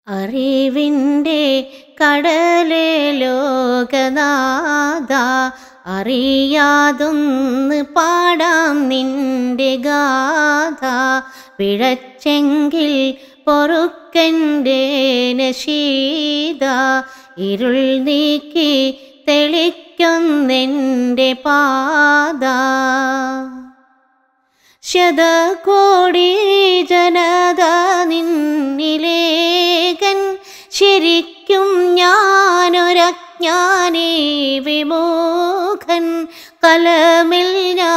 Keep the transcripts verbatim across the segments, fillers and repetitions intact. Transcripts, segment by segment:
അറിവിൻ്റെ കടലേ ലോകനാഥ, അറിയാതൊന്ന് പാടാം നിന്റെ ഗാഥ. പിഴച്ചെങ്കിൽ പൊറുക്കൻ്റെ നശീദ, ഇരുൾ നീക്കി തെളിക്കൊന്നെൻ്റെ പാത. ശതകോടി ജനത നിന്നിലേകൻ, ശരിക്കും ഞാനൊരജ്ഞാനീ വിമോഹൻ. കലമിൽ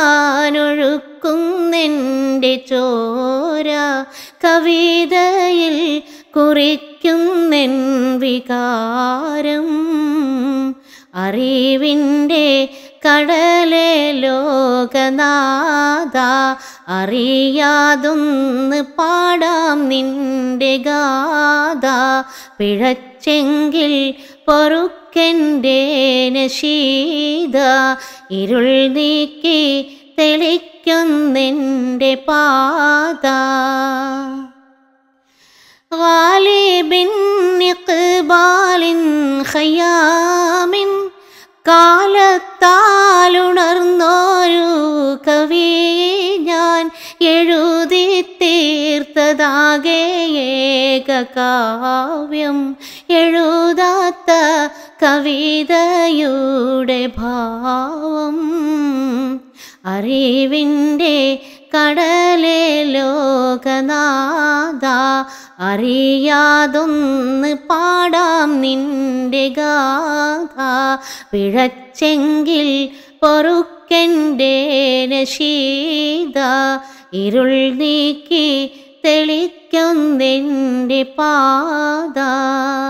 ഞാനൊഴുക്കുന്നെൻ്റെ ചോര, കവിതയിൽ കുറിക്കുന്നെൻ വികാരം. അറിവിൻ്റെ കടലേ ലോകനാഥ, അറിയാതൊന്ന് പാടാം നിന്റെ ഗാഥ. പിഴച്ചെങ്കിൽ പൊറുക്കൻ്റെ നശീദ, ഇരുൾ നീക്കി തെളിക്കൊന്നെൻ്റെ പാത. ഗാലിബിൻ ഇഖ്ബാലിൻ ഖയ്യാമിൻ, കാലത്താലുണർന്നോരു കവി ഞാൻ. എഴുതി തീർത്തതാകെ ഏകകാവ്യം, എഴുതാത്ത കവിതയുടെ ഭാവം. അറിവിൻ്റെ കടലേ ലോകനാഥ, അറിയാതൊന്ന് പാടാം നിന്റെ ഗാഥ. പിഴച്ചെങ്കിൽ പൊറുക്കൻ്റെ നശീദ, ഇരുൾ നീക്കി തെളിക്കൊന്നെൻ്റെ പാത.